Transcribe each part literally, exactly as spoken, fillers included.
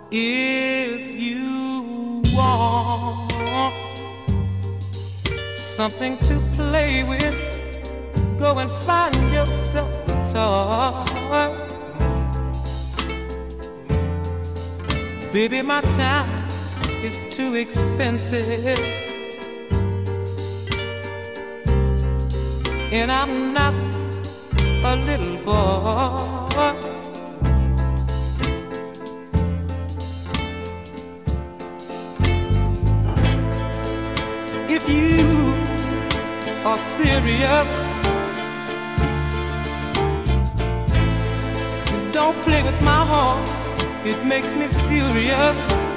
If you want something to play with, go and find yourself a toy. Baby, my time is too expensive, and I'm not a little boy. If you are serious, don't play with my heart, it makes me furious.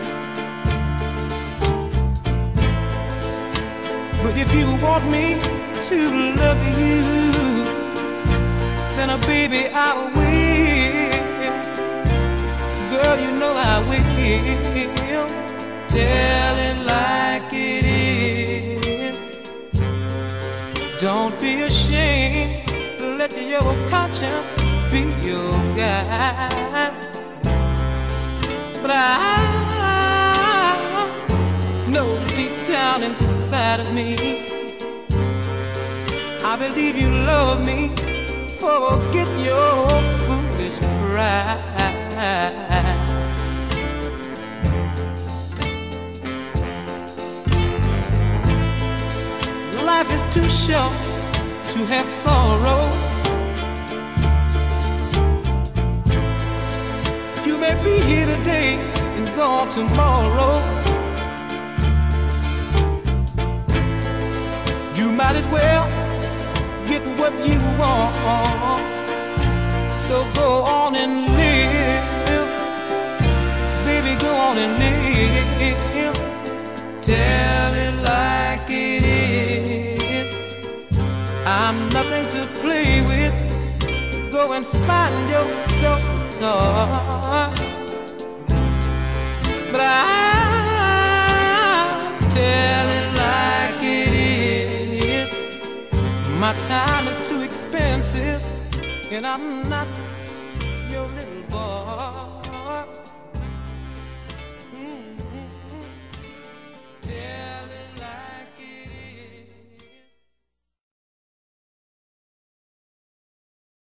But if you want me to love you, then uh, baby, I will. Girl, you know I will. Tell it like it is. Don't be ashamed, let your conscience be your guide. But I know deep down inside of me, I believe you love me. Forget your foolish pride. Life is too short to have sorrow. You may be here today and gone tomorrow. You might as well get what you want. So go on and live, baby, go on and live. Tell it like it is. I'm nothing to play with. Go and find yourself a toy. But I tell it like it is. My time is too expensive, and I'm not